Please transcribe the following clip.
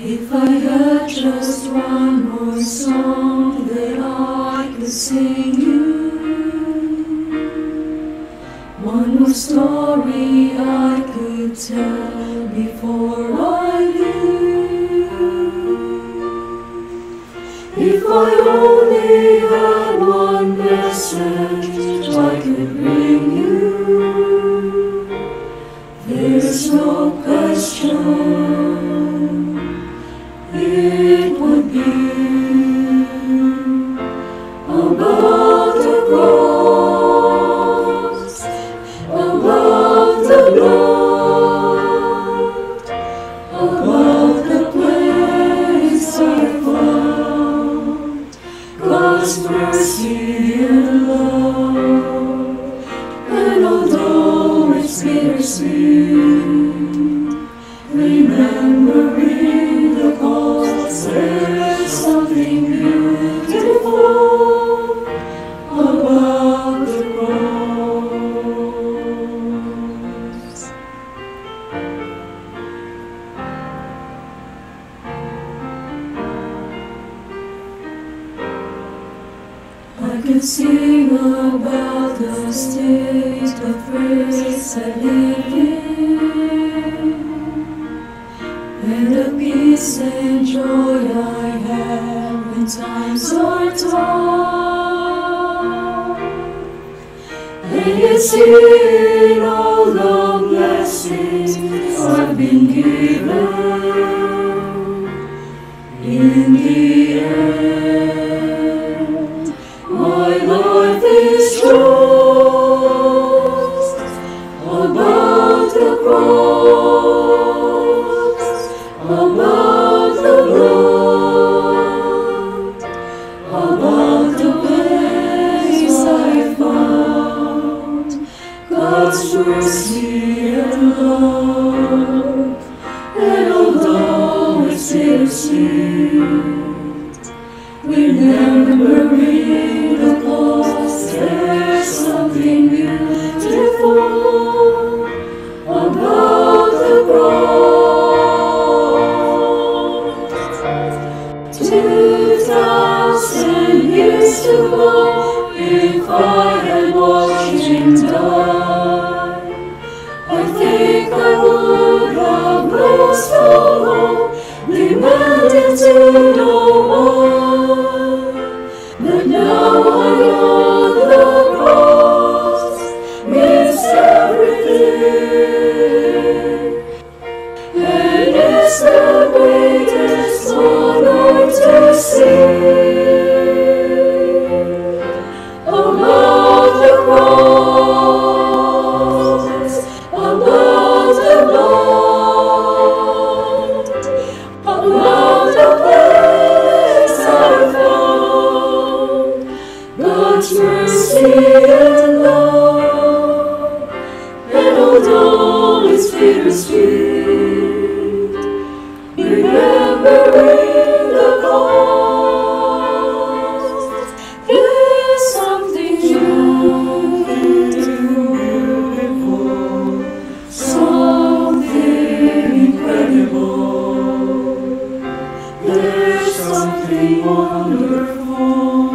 If I had just one more song that I could sing you, one more story I could tell before I knew. If I only had one message I could bring you, there's no question it would be about the cross, about the blood, about the place I found God's mercy and love. And although it's bittersweet, remembering the cause, there's something beautiful about the cross. I could sing about the state of grace I live in, and the peace and joy I have when times are tough. And yet seeing all the blessings I've been given, in the end my life is just about the cross, about the blood, about the place I found God's mercy and love. And although it's bittersweet, remembering the cost, there's something beautiful about the cross. 2,000 years to go, if I had watched him die, I think I would have lost all hope, demanded to know more. But now I know the cross means everything, and it's the greatest honor to sing about the cross, about the blood, about the place I found God's mercy and love. And although it's bittersweet, remembering the cost, there's something beautiful, something incredible. There's something wonderful